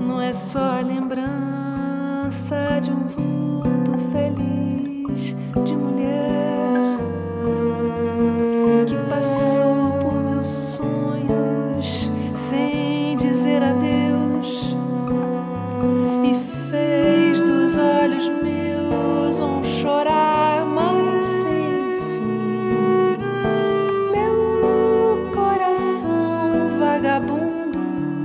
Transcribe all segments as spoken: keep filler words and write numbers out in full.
não é só a lembrança de um vulto feliz de mulher que passou por meus sonhos sem dizer adeus e fez dos olhos meus um chorar mais sem fim. Meu coração vagabundo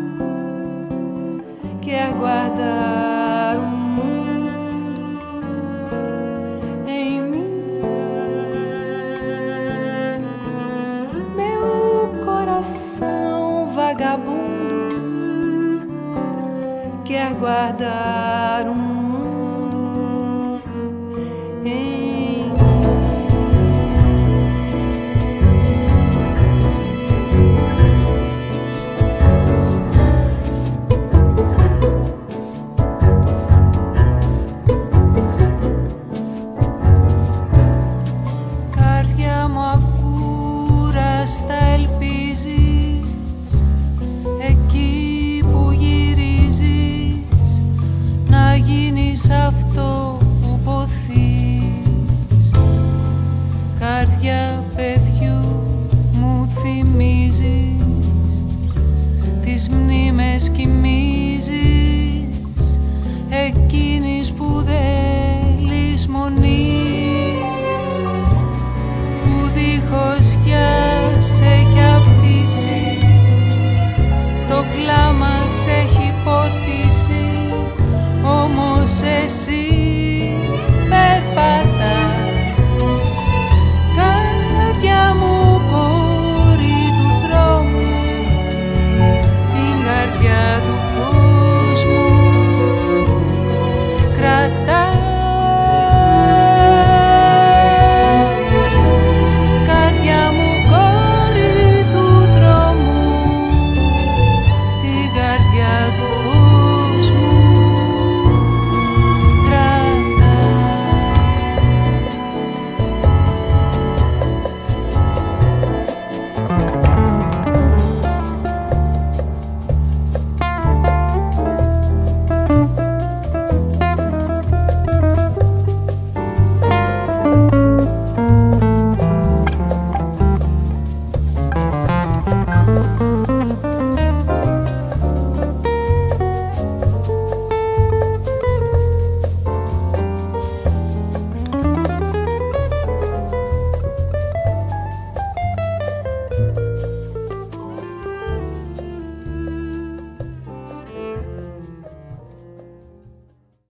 quer guardar um mundo em mim. Meu coração vagabundo quer guardar um mundo em mim. Καρδιά μου ακούραστα ελπίζεις εκεί που γυρίζεις να γίνεις αυτό που ποθείς. Καρδιά παιδιού μου θυμίζεις, τις μνήμες κοιμίζεις